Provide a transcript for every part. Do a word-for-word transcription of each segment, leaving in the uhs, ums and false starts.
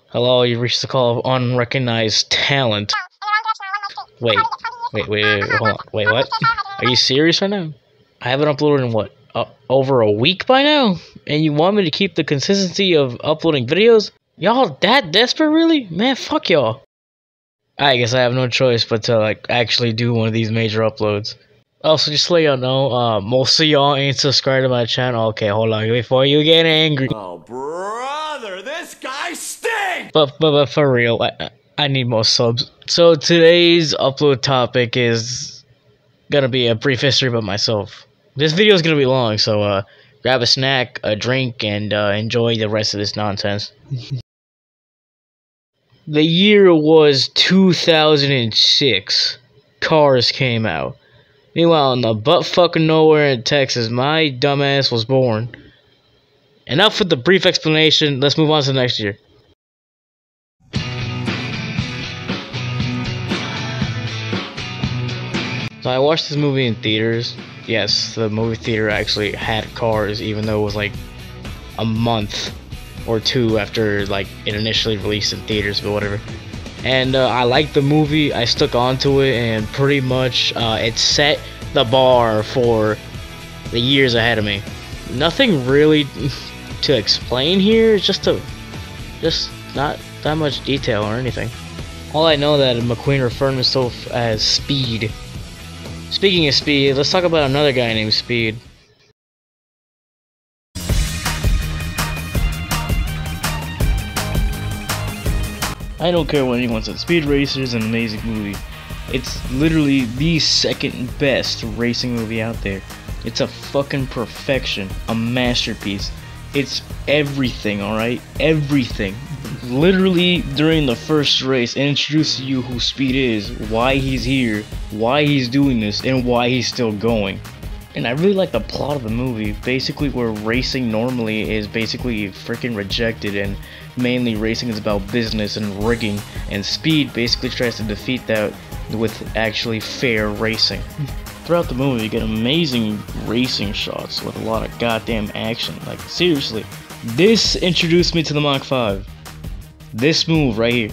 Hello, you reached the call of unrecognized talent. Wait, wait, wait, wait, hold on. Wait, what? Are you serious right now? I haven't uploaded in what? Uh, over a week by now? And you want me to keep the consistency of uploading videos? Y'all that desperate, really? Man, fuck y'all. I guess I have no choice but to, like, actually do one of these major uploads. Also, just to let y'all know, uh, most of y'all ain't subscribed to my channel. Okay, hold on, before you get angry. Oh, brother, this guy stinks! But, but, but for real, I, I need more subs. So today's upload topic is gonna be a brief history about myself. This video is gonna be long, so uh, grab a snack, a drink, and uh, enjoy the rest of this nonsense. The year was two thousand six. Cars came out. Meanwhile, in the butt-fucking nowhere in Texas, my dumbass was born. Enough with the brief explanation, let's move on to the next year. So I watched this movie in theaters. Yes, the movie theater actually had cars, even though it was like a month or two after like it initially released in theaters, but whatever. And uh, I liked the movie, I stuck onto it, and pretty much uh, it set the bar for the years ahead of me. Nothing really to explain here, just to, just not that much detail or anything. All I know that McQueen referred himself as Speed. Speaking of Speed, let's talk about another guy named Speed. I don't care what anyone said, Speed Racer is an amazing movie. It's literally the second best racing movie out there. It's a fucking perfection, a masterpiece. It's everything, alright? Everything. Literally, during the first race, it introduces you who Speed is, why he's here, why he's doing this, and why he's still going. And I really like the plot of the movie, basically where racing normally is basically freaking rejected, and mainly racing is about business and rigging, and Speed basically tries to defeat that with actually fair racing. Throughout the movie, you get amazing racing shots with a lot of goddamn action. Like, seriously, this introduced me to the Mach five. This move right here.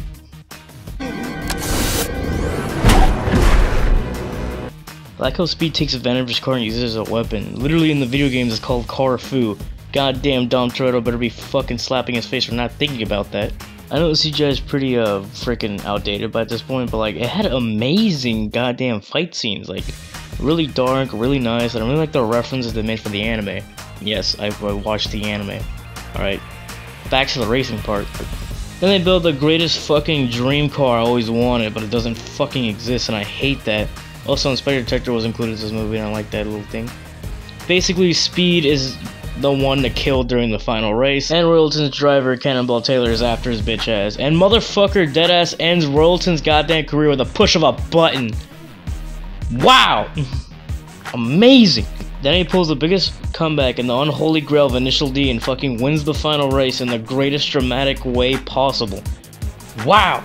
I like how Speed takes advantage of his car and uses it as a weapon. Literally in the video games it's called Car Fu. Goddamn Dom Toretto better be fucking slapping his face for not thinking about that. I know the C G I is pretty uh freaking outdated by this point, but like it had amazing goddamn fight scenes, like really dark, really nice, and I really like the references they made for the anime. Yes, I, I watched the anime. Alright, back to the racing part. Then they built the greatest fucking dream car I always wanted, but it doesn't fucking exist, and I hate that. Also, Inspector Detector was included in this movie, and I like that little thing. Basically, Speed is the one to kill during the final race, and Royalton's driver, Cannonball Taylor, is after his bitch ass. And motherfucker deadass ends Royalton's goddamn career with a push of a button. Wow! Amazing! Then he pulls the biggest comeback in the unholy grail of Initial D and fucking wins the final race in the greatest dramatic way possible. Wow!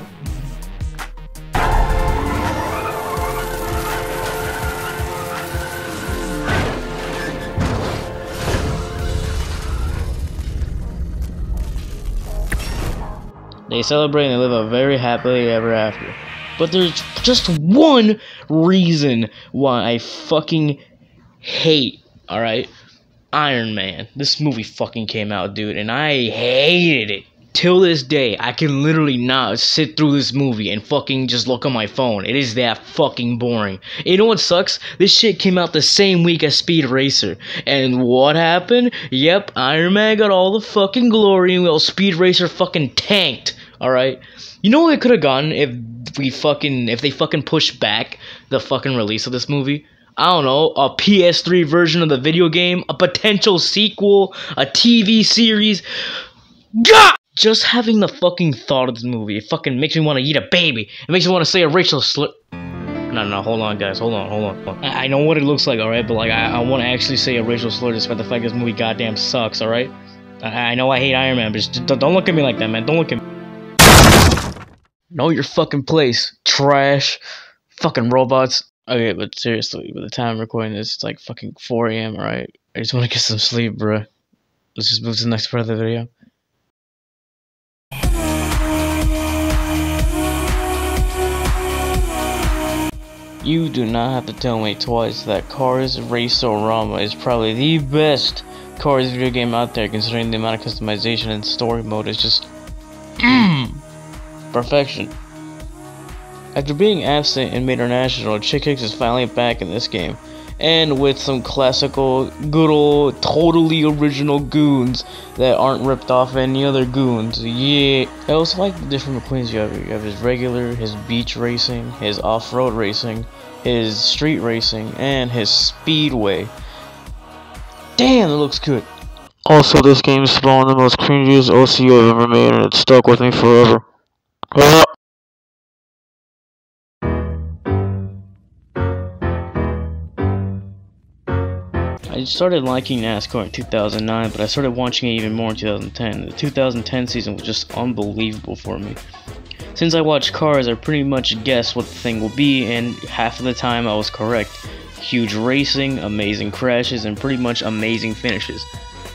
They celebrate and they live a very happily ever after. But there's just one reason why I fucking hate, alright? Iron Man. This movie fucking came out, dude, and I hated it. Till this day, I can literally not sit through this movie and fucking just look on my phone. It is that fucking boring. You know what sucks? This shit came out the same week as Speed Racer. And what happened? Yep, Iron Man got all the fucking glory while Speed Racer fucking tanked. Alright? You know what we could have gotten if we fucking, if they fucking pushed back the fucking release of this movie? I don't know, a P S three version of the video game, a potential sequel, a T V series. God! Just having the fucking thought of this movie, it fucking makes me want to eat a baby. It makes me want to say a racial slur. No, no, hold on, guys, hold on, hold on. Hold on. I, I know what it looks like, alright, but like, I, I want to actually say a racial slur despite the fact this movie goddamn sucks, alright? I, I know I hate Iron Man, but just don't, don't look at me like that, man. Don't look at me. Know your fucking place, trash, fucking robots. Okay, but seriously, by the time I'm recording this, it's like fucking four A M, alright? I just want to get some sleep, bruh. Let's just move to the next part of the video. You do not have to tell me twice that Cars Race-O-Rama is probably the best Cars video game out there, considering the amount of customization and story mode is just perfection. After being absent in International, Chick Hicks is finally back in this game, and with some classical, good old, totally original goons that aren't ripped off any other goons. Yeah. I also like the different McQueens you have. You have his regular, his beach racing, his off-road racing, his street racing, and his speedway. Damn, it looks good. Also, this game spawned the most cringiest O C I've ever made, and it stuck with me forever. Uh I started liking NASCAR in two thousand nine, but I started watching it even more in two thousand ten. The two thousand ten season was just unbelievable for me. Since I watch cars, I pretty much guessed what the thing will be, and half of the time I was correct. Huge racing, amazing crashes, and pretty much amazing finishes.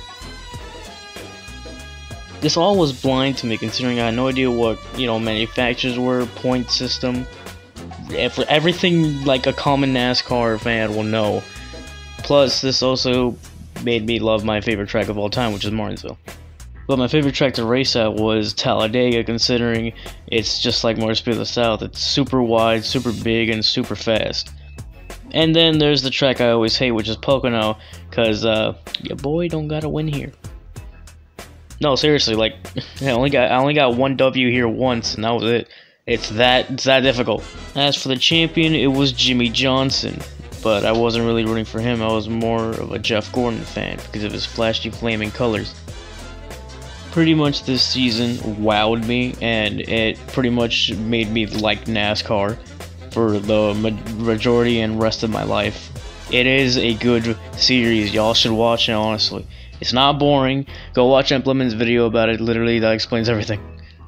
This all was blind to me, considering I had no idea what, you know, manufacturers were, point system, everything like a common NASCAR fan will know. Plus, this also made me love my favorite track of all time, which is Martinsville. But my favorite track to race at was Talladega, considering it's just like Motor Speed of the South. It's super wide, super big, and super fast. And then there's the track I always hate, which is Pocono, because uh, your boy don't gotta win here. No, seriously, like I only got I only got one W here once, and that was it. It's that it's that difficult. As for the champion, it was Jimmy Johnson. But I wasn't really rooting for him. I was more of a Jeff Gordon fan because of his flashy flaming colors. Pretty much this season wowed me, and it pretty much made me like NASCAR for the majority and rest of my life. It is a good series. Y'all should watch it, honestly. It's not boring. Go watch Implement's video about it. Literally, that explains everything.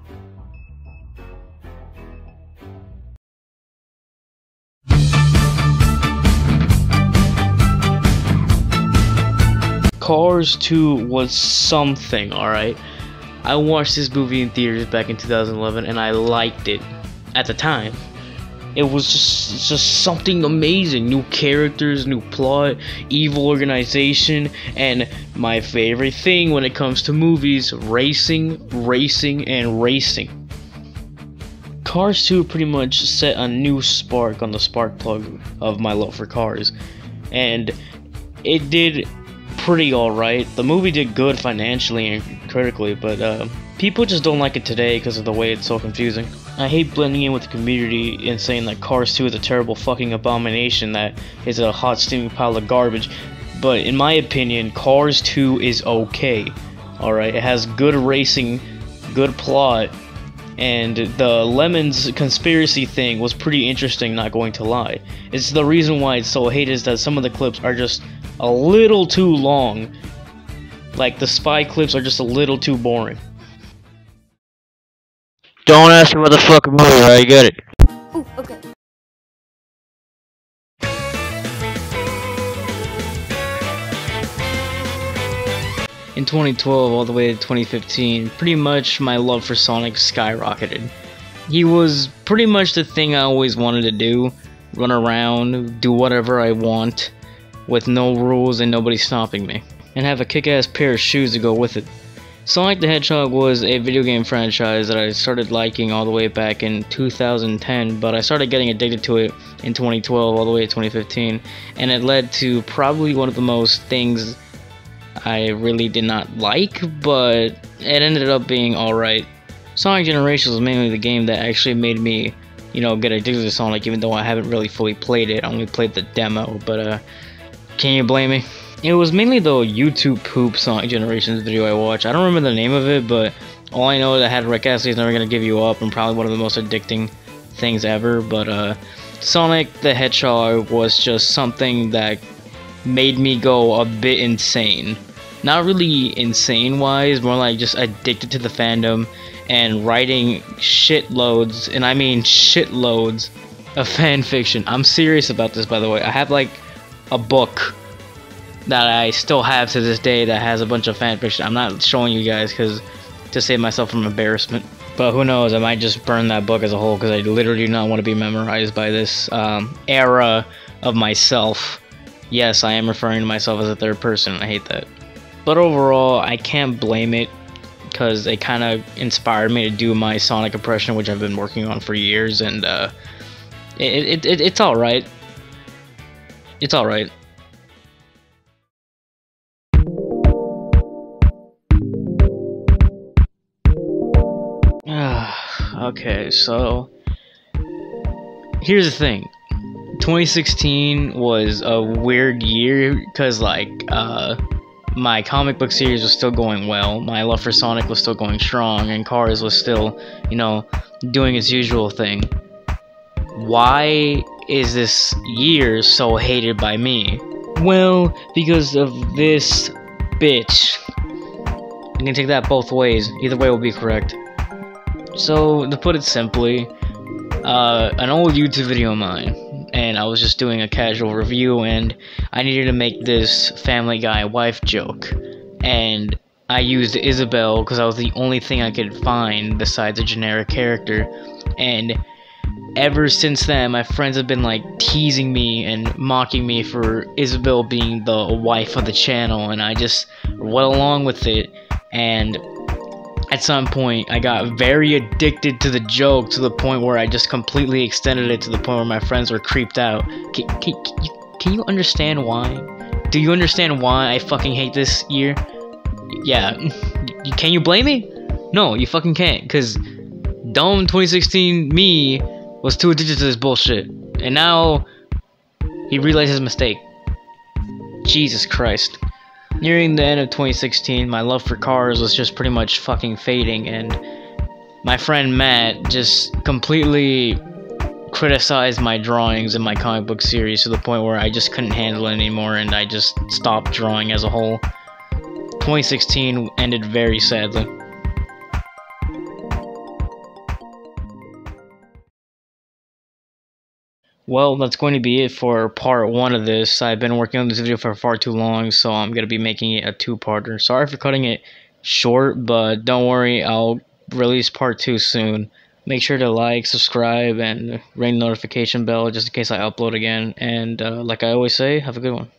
Cars two was something, alright? I watched this movie in theaters back in two thousand eleven and I liked it at the time. It was just just something amazing. New characters, new plot, evil organization, and my favorite thing when it comes to movies, racing, racing, and racing. Cars two pretty much set a new spark on the spark plug of my love for cars. And it did pretty alright. The movie did good financially and critically, but uh, people just don't like it today because of the way it's so confusing. I hate blending in with the community and saying that Cars two is a terrible fucking abomination that is a hot steaming pile of garbage, but in my opinion, Cars two is okay. Alright, it has good racing, good plot, and the Lemons conspiracy thing was pretty interesting, not going to lie. It's the reason why it's so hated is that some of the clips are just a little too long. Like, the spy clips are just a little too boring. Don't ask me what the fucking movie, I get it. Ooh, okay. In twenty twelve all the way to twenty fifteen, pretty much my love for Sonic skyrocketed. He was pretty much the thing I always wanted to do. Run around, do whatever I want, with no rules and nobody stopping me. And have a kick-ass pair of shoes to go with it. Sonic the Hedgehog was a video game franchise that I started liking all the way back in two thousand ten, but I started getting addicted to it in twenty twelve all the way to twenty fifteen, and it led to probably one of the most things I really did not like, but it ended up being alright. Sonic Generations was mainly the game that actually made me, you know, get addicted to Sonic, even though I haven't really fully played it. I only played the demo, but uh, can you blame me? It was mainly the YouTube poop Sonic Generations video I watched. I don't remember the name of it, but all I know is that had Rick Astley's Never Gonna Give You Up, and probably one of the most addicting things ever. But uh, Sonic the Hedgehog was just something that made me go a bit insane. Not really insane-wise, more like just addicted to the fandom and writing shitloads, and I mean shitloads, of fan fiction. I'm serious about this, by the way. I have like a book that I still have to this day that has a bunch of fan fiction. I'm not showing you guys because to save myself from embarrassment. But who knows, I might just burn that book as a whole, because I literally do not want to be memorized by this um, era of myself. Yes, I am referring to myself as a third person, I hate that. But overall, I can't blame it, because it kind of inspired me to do my Sonic impression, which I've been working on for years, and uh, it, it, it, it's alright. It's alright. Okay, so here's the thing. twenty sixteen was a weird year because, like, uh, my comic book series was still going well, my love for Sonic was still going strong, and Cars was still, you know, doing its usual thing. Why is this year so hated by me? Well, because of this bitch. You can take that both ways. Either way will be correct. So, to put it simply, uh, an old YouTube video of mine, and I was just doing a casual review, and I needed to make this Family Guy wife joke, and I used Isabelle because that was the only thing I could find besides a generic character, and ever since then, my friends have been like teasing me and mocking me for Isabelle being the wife of the channel, and I just went along with it, and at some point, I got very addicted to the joke to the point where I just completely extended it to the point where my friends were creeped out. Can, can, can, you, can you understand why? Do you understand why I fucking hate this year? Yeah. Can you blame me? No, you fucking can't, because dumb twenty sixteen me was too addicted to this bullshit. And now, he realized his mistake. Jesus Christ. Nearing the end of twenty sixteen, my love for Cars was just pretty much fucking fading, and my friend Matt just completely criticized my drawings in my comic book series to the point where I just couldn't handle it anymore, and I just stopped drawing as a whole. twenty sixteen ended very sadly. Well, that's going to be it for part one of this. I've been working on this video for far too long, so I'm going to be making it a two-parter. Sorry for cutting it short, but don't worry, I'll release part two soon. Make sure to like, subscribe, and ring the notification bell just in case I upload again. And uh, like I always say, have a good one.